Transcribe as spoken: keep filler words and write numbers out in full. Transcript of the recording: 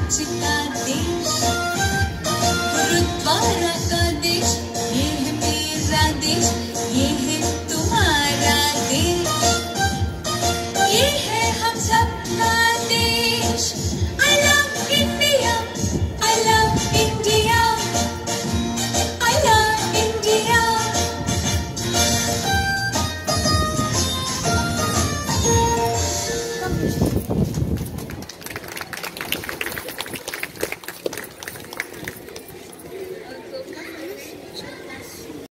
आज का देश, गुरुद्वारा का देश, ये है मेरा देश, ये है तुम्हारा देश, ये है हम सबका देश। I love India, I love India, I love India.